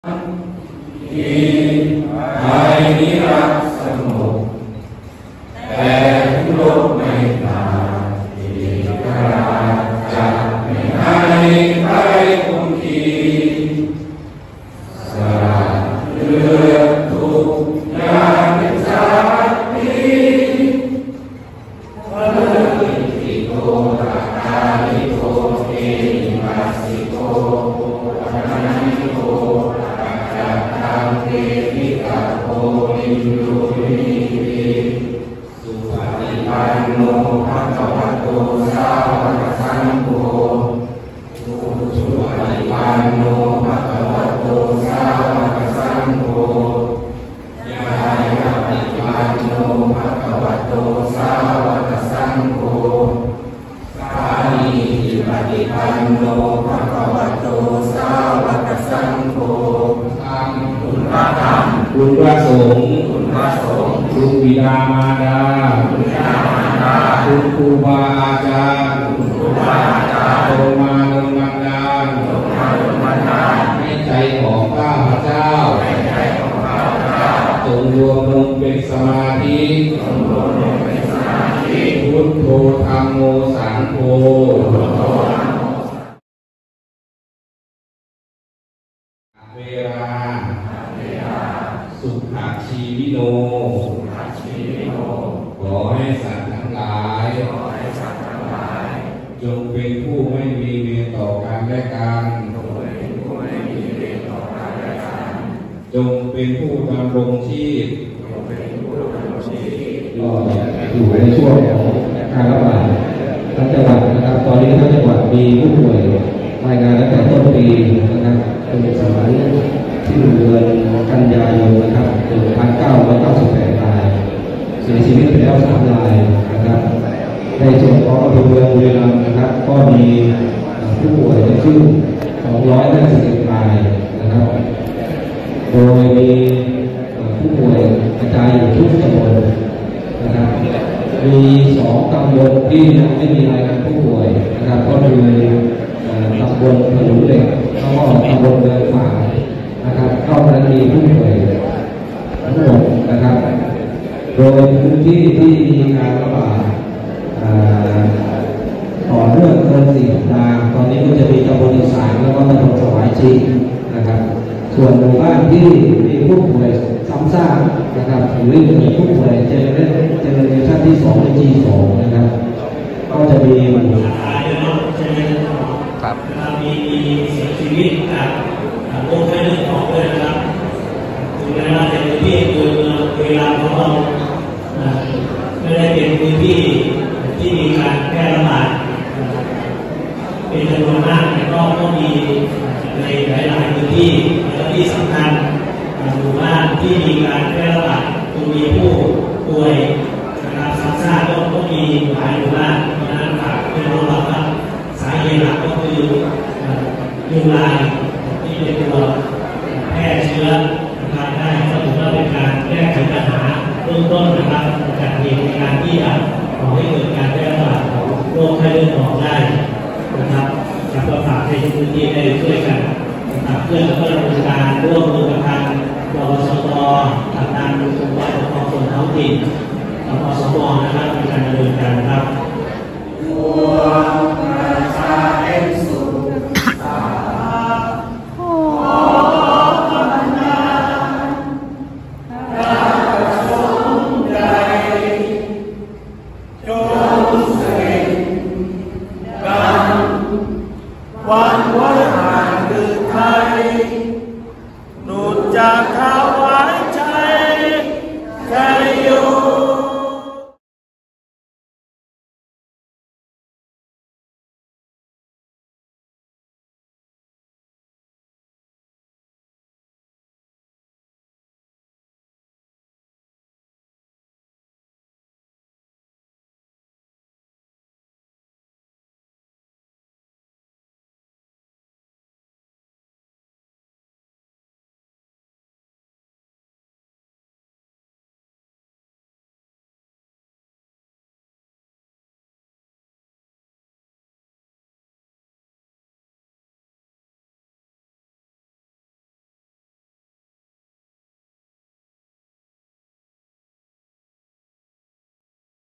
ที่ภายนิรักสงบแต่โลกไม่ตายที่กราจะไม่ให้ใครคงทีสละเลือดทุกอย่างเป็นสามีพระฤทธิโกรักษาลิโกเอมัสสิโกปะนันโกเทวิกาโภวินโยนิสุปฏิปันโนภะคะวะโตสาวกสังโฆสุปฏิปันโนภะคะวะโตสาวกสังโฆยายาปฏิปันโนภะคะวะโตสาวกสังโฆสามีจิปฏิปันโนภะคะวะโตสาวกสังโฆคุณพระธรรมคุณพระสงฆ์คุณพระสงฆ์คุณบิดามารดาคุณบิดามารดาคุณครูบาอาจารย์คุณครูบาอาจารย์ลงมาลงบันดาลลงมาลงบันดาลให้ใจของข้าพเจ้าให้ใจของข้าพเจ้าจงรวมลงเป็นสมาธิจงรวมลงเป็นสมาธิพุทโธธัมโมสังโฆพุทโธธัมโมเวลาสุขชีวิโนขอให้สัตว์ทั้งหลายจงเป็นผู้ไม่มีเวรต่อกันและกันจงเป็นผู้ดำรงชีพอยู่ในช่วงของการระบาดทั้งจังหวัดนะครับตอนนี้ทั้งจังหวัดมีผู้ป่วยรายงานตั้งแต่ต้นปีนะครับเป็นสมัยที่เดือนกันยายนนะครับ1,998 รายเสียชีวิตไปแล้ว3 รายนะครับในส่วนของอำเภอเมืองบุรีรัมย์นะครับก็มีผู้ป่วยขึ้น251 รายนะครับโดยมีผู้ป่วยกระจายอยู่ทุกตำบลนะครับมี2 ตำบลที่ยังไม่มีรายงานผู้ป่วยนะครับก็คือตำบลถนนเหล็กแล้วก็ตำบลเมืองฝางนะครับก็นั้นมีผู้ป่วยทั้งหมดนะครับโดยพื้นที่ที่มีการระบาดต่อเนื่องเกิน4 สัปดาห์ตอนนี้ก็จะมีตำบลอีสานแล้วก็ตำบลสวายจีนะครับส่วนหมู่บ้านที่มีผู้ป่วยซ้ำซากนะครับหรือมีผู้ป่วยเจเนอเรชั่นที่2และ G2 นะครับก็จะมีครับมีเสียชีวิตจากโรคไข้เลือดออกด้วยนะครับถึงแม้ว่าเป็นพื้นที่เวลาของเราไม่ได้เป็นพื้นที่ที่มีการแพร่ระบาดเป็นจำนวนมากแต่ก็มีในหลายๆพื้นที่และที่สำคัญหมู่บ้านที่มีการแพร่ระบาดมีผู้ป่วยนะครับซ้ำซากก็มีหลายหมู่บ้านเพราะฉะนั้นฝากเป็นระวังครับสาเหตุหลักก็คือยุงลายที่เป็นตัว